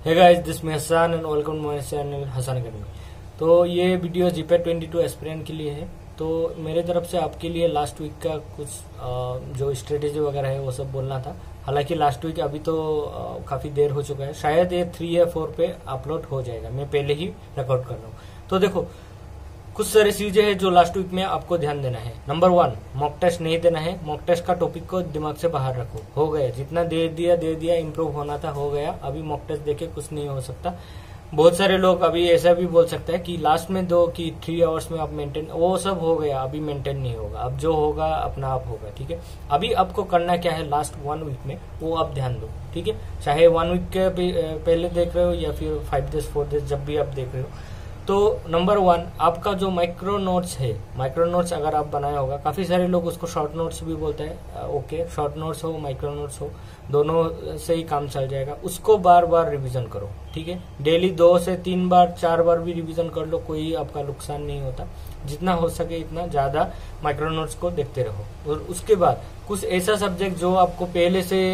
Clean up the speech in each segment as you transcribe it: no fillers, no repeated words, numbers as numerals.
Hey guys, this me Hasan and welcome to my channel Hasan academy. तो ये video GPAT 22 aspirant के लिए है। तो मेरे तरफ से आपके लिए लास्ट वीक का कुछ जो स्ट्रेटेजी वगैरह है वो सब बोलना था। हालांकि लास्ट वीक अभी तो काफी देर हो चुका है, शायद ये 3 या 4 पे अपलोड हो जाएगा। मैं पहले ही रिकॉर्ड कर रहा हूँ। तो देखो, कुछ सारी चीजें हैं जो लास्ट वीक में आपको ध्यान देना है। नंबर 1, मॉक टेस्ट नहीं देना है। मॉक टेस्ट का टॉपिक को दिमाग से बाहर रखो। हो गया, जितना दे दिया, इम्प्रूव होना था हो गया। अभी मॉक टेस्ट देके कुछ नहीं हो सकता। बहुत सारे लोग अभी ऐसा भी बोल सकते हैं कि लास्ट में 2 की 3 आवर्स में आप मेंटेन, वो सब हो गया, अभी मेंटेन नहीं होगा। अब जो होगा अपना आप होगा, ठीक है। अभी आपको करना क्या है लास्ट 1 वीक में, वो आप ध्यान दो, ठीक है। चाहे 1 वीक के पहले देख रहे हो या फिर 5 डेज 4 डेज जब भी आप देख रहे हो। तो नंबर 1, आपका जो माइक्रो नोट्स है, माइक्रो नोट्स अगर आप बनाया होगा, काफी सारे लोग उसको शॉर्ट नोट्स भी बोलते हैं। ओके, शॉर्ट नोट्स हो माइक्रो नोट्स हो, दोनों से ही काम चल जाएगा। उसको बार बार रिवीजन करो, ठीक है। डेली 2 से 3 बार 4 बार भी रिवीजन कर लो, कोई आपका नुकसान नहीं होता। जितना हो सके इतना ज्यादा माइक्रो नोट्स को देखते रहो। और उसके बाद कुछ ऐसा सब्जेक्ट जो आपको पहले से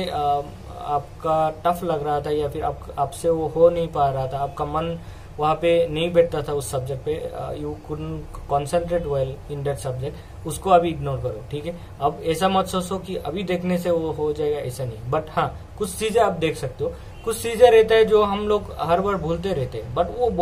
आपका टफ लग रहा था या फिर आपसे वो हो नहीं पा रहा था, आपका मन वहां पे नहीं बैठता था उस सब्जेक्ट पे, you couldn't concentrate well in that subject, उसको अभी इग्नोर करो, ठीक है। अब ऐसा मत सोचो कि अभी देखने से वो हो जाएगा, ऐसा नहीं। बट हाँ, कुछ चीजें आप देख सकते हो। कुछ चीजें रहता है जो हम लोग हर बार भूलते रहते हैं, बट वो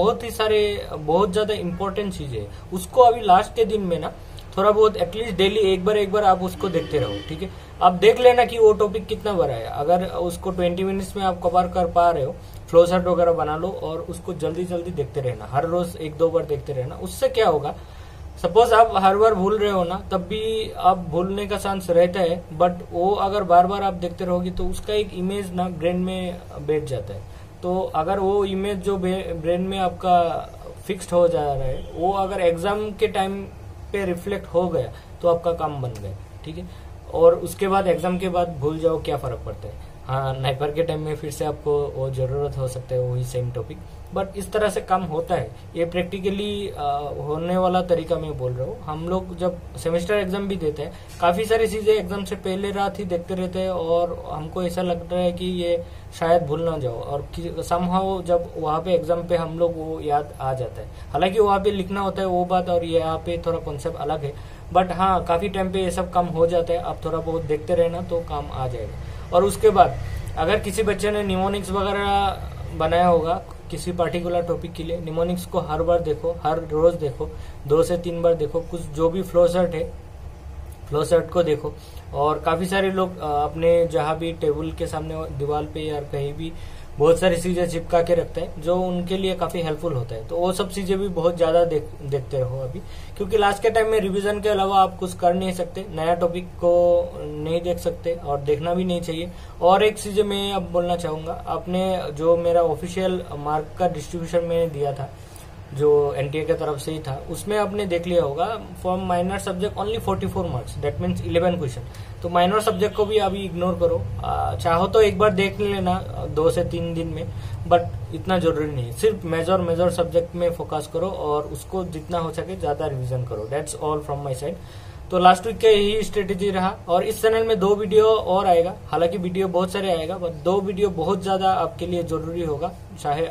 बहुत ज्यादा इंपॉर्टेंट चीजें है। उसको अभी लास्ट के दिन में ना थोड़ा बहुत एटलीस्ट डेली एक बार आप उसको देखते रहो, ठीक है। आप देख लेना कि वो टॉपिक कितना बड़ा है। अगर उसको 20 मिनट्स में आप कवर कर पा रहे हो, फ्लो चार्ट वगैरह बना लो और उसको जल्दी देखते रहना। हर रोज 1-2 बार देखते रहना। उससे क्या होगा, सपोज आप हर बार भूल रहे हो ना, तब भी आप भूलने का चांस रहता है, बट वो अगर बार बार आप देखते रहोगे तो उसका एक इमेज ना ब्रेन में बैठ जाता है। तो अगर वो इमेज जो ब्रेन में आपका फिक्स्ड हो जा रहा है, वो अगर एग्जाम के टाइम पे रिफ्लेक्ट हो गया तो आपका काम बन गया, ठीक है। और उसके बाद एग्जाम के बाद भूल जाओ, क्या फर्क पड़ता है। हाँ, नाइपर के टाइम में फिर से आपको वो जरूरत हो सकता है, वही सेम टॉपिक, बट इस तरह से काम होता है। ये प्रैक्टिकली होने वाला तरीका मैं बोल रहा हूँ। हम लोग जब सेमेस्टर एग्जाम भी देते हैं, काफी सारी चीजें एग्जाम से पहले रात ही देखते रहते हैं और हमको ऐसा लगता है कि ये शायद भूल ना जाओ, और समहाउ जब वहाँ पे एग्जाम पे हम लोग वो याद आ जाता है। हालांकि वहाँ पे लिखना होता है वो बात, और यहाँ पे थोड़ा कॉन्सेप्ट अलग है। बट हाँ, काफी टाइम पे ये सब काम हो जाता है। आप थोड़ा बहुत देखते रहना तो काम आ जाएगा। और उसके बाद अगर किसी बच्चे ने निमोनिक्स वगैरह बनाया होगा किसी पर्टिकुलर टॉपिक के लिए, निमोनिक्स को हर बार देखो, हर रोज देखो, 2 से 3 बार देखो। कुछ जो भी फ्लो चार्ट है, फ्लो चार्ट को देखो। और काफी सारे लोग अपने जहां भी टेबल के सामने दीवार पे या कहीं भी बहुत सारी चीजें चिपका के रखते हैं, जो उनके लिए काफी हेल्पफुल होता है। तो वो सब चीजें भी बहुत ज्यादा देखते रहो अभी, क्योंकि लास्ट के टाइम में रिवीजन के अलावा आप कुछ कर नहीं सकते, नया टॉपिक को नहीं देख सकते और देखना भी नहीं चाहिए। और एक चीज मैं अब बोलना चाहूंगा, आपने जो मेरा ऑफिशियल मार्क का डिस्ट्रीब्यूशन मैंने दिया था, जो एनटीए की तरफ से ही था, उसमें आपने देख लिया होगा, for minor subject only 44 marks, that means 11 question. तो माइनर सब्जेक्ट को भी अभी इग्नोर करो। चाहो तो एक बार देख लेना 2 से 3 दिन में, बट इतना जरूरी नहीं। सिर्फ मेजर सब्जेक्ट में फोकस करो और उसको जितना हो सके ज्यादा रिविजन करो। That's all from my side. तो लास्ट वीक का यही स्ट्रेटेजी रहा। और इस चैनल में 2 वीडियो और आएगा। हालांकि वीडियो बहुत सारे आएगा, बट 2 वीडियो बहुत ज्यादा आपके लिए जरूरी होगा। चाहे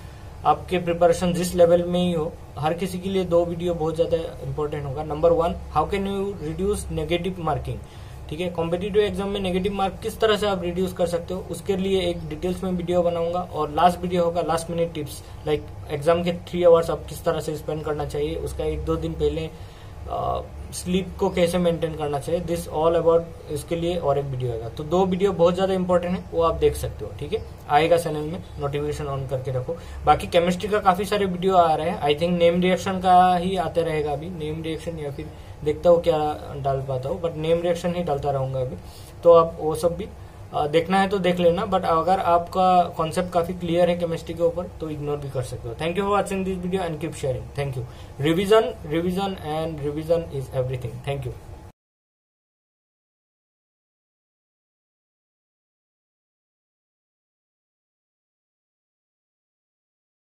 आपके प्रिपरेशन जिस लेवल में ही हो, हर किसी के लिए 2 वीडियो बहुत ज्यादा इंपॉर्टेंट होगा। Number 1, how can you reduce negative marking, ठीक है। कॉम्पिटिटिव एग्जाम में नेगेटिव मार्क किस तरह से आप रिड्यूस कर सकते हो, उसके लिए एक डिटेल्स में वीडियो बनाऊंगा। और लास्ट वीडियो होगा last minute tips, like exam के 3 आवर्स आप किस तरह से स्पेंड करना चाहिए, उसका 1-2 दिन पहले स्लीप को कैसे मेंटेन करना चाहिए, दिस ऑल अबाउट, इसके लिए और एक वीडियो आएगा। तो 2 वीडियो बहुत ज्यादा इंपॉर्टेंट है, वो आप देख सकते हो, ठीक है। आएगा चैनल में, नोटिफिकेशन ऑन करके रखो। बाकी केमिस्ट्री का काफी सारे वीडियो आ रहे हैं। आई थिंक नेम रिएक्शन का ही आते रहेगा अभी, नेम रिएक्शन या फिर देखता हूँ क्या डाल पाता हूँ, बट नेम रिएक्शन ही डालता रहूंगा अभी। तो आप वो सब भी देखना है तो देख लेना। बट अगर आपका कॉन्सेप्ट काफी क्लियर है केमिस्ट्री के ऊपर तो इग्नोर भी कर सकते हो। Thank you for watching this video and keep sharing. Thank you. Revision and revision is everything. Thank you.